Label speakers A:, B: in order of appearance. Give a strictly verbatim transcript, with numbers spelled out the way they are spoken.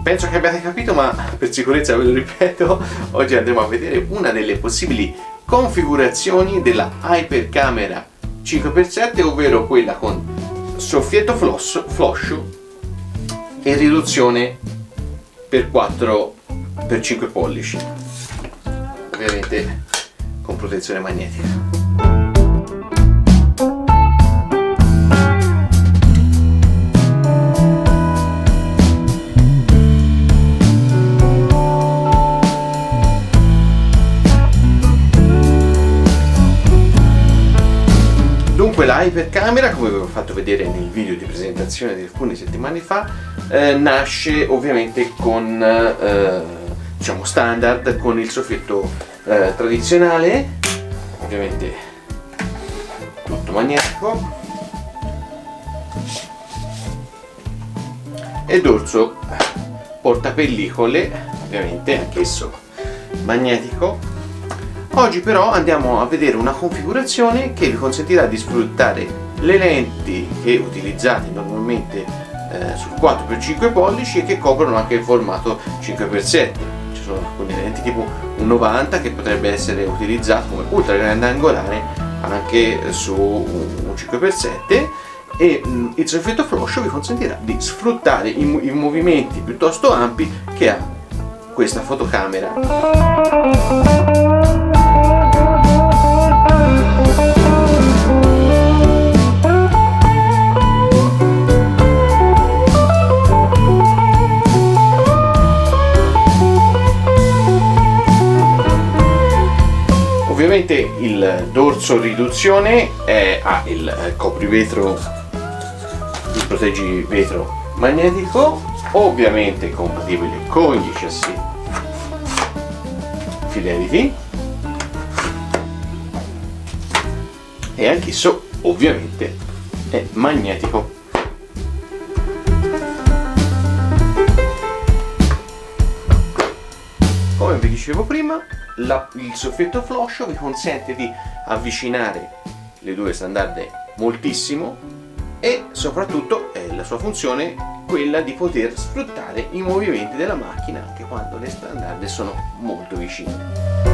A: Penso che abbiate capito, ma per sicurezza ve lo ripeto, oggi andremo a vedere una delle possibili configurazioni della Hypercamera cinque per sette, ovvero quella con soffietto flosso, floscio e riduzione per quattro per cinque pollici, ovviamente con protezione magnetica. Dunque la Hypercamera, come vi ho fatto vedere nel video di presentazione di alcune settimane fa, eh, nasce ovviamente con eh, diciamo standard, con il soffietto eh, tradizionale, ovviamente tutto magnetico, e dorso portapellicole, ovviamente anch'esso magnetico. Oggi però andiamo a vedere una configurazione che vi consentirà di sfruttare le lenti che utilizzate normalmente eh, sul quattro per cinque pollici e che coprono anche il formato cinque per sette. Ci sono alcune lenti tipo un novanta che potrebbe essere utilizzato come ultra grandangolare anche su un cinque per sette, e mh, il soffietto floscio vi consentirà di sfruttare i, i movimenti piuttosto ampi che ha questa fotocamera. Ovviamente il dorso riduzione è, ha il coprivetro, il proteggivetro magnetico, ovviamente compatibile con gli chassis Fidelity, e anch'esso ovviamente è magnetico. Come vi dicevo prima, la, il soffietto floscio vi consente di avvicinare le due standarde moltissimo, e soprattutto è la sua funzione quella di poter sfruttare i movimenti della macchina anche quando le standarde sono molto vicine.